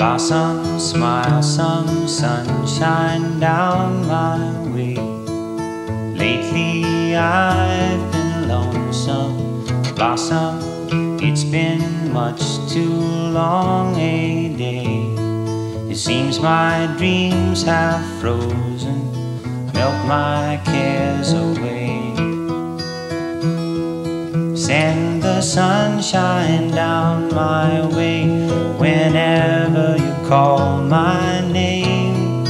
Blossom, smile, some sunshine down my way. Lately I've been lonesome. Blossom, it's been much too long a day. It seems my dreams have frozen, melt my cares away. Send the sunshine down my way whenever you call my name.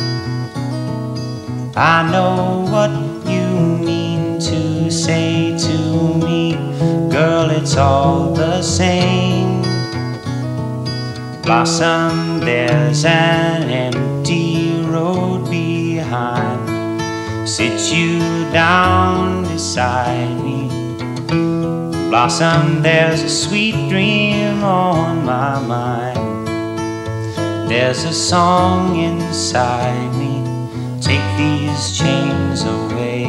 I know what you mean to say to me, girl, it's all the same. Blossom, there's an empty road behind. Sit you down beside me. Blossom, there's a sweet dream on my mind. There's a song inside me. Take these chains away.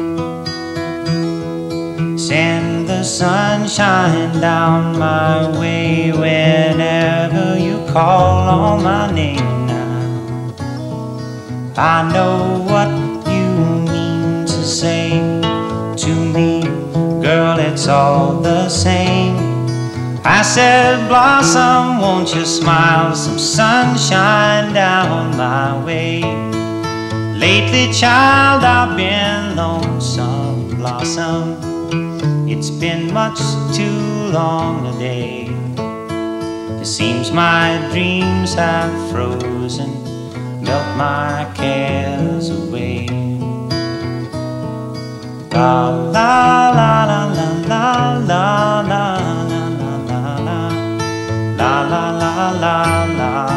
Send the sunshine down my way whenever you call on my name now. I know what you mean to say to me, girl, it's all the same. I said, Blossom, won't you smile some sunshine down my way? Lately, child, I've been lonesome. Blossom, it's been much too long a day. It seems my dreams have frozen, melt my cares away. La la la la la la la la la la la la la la la.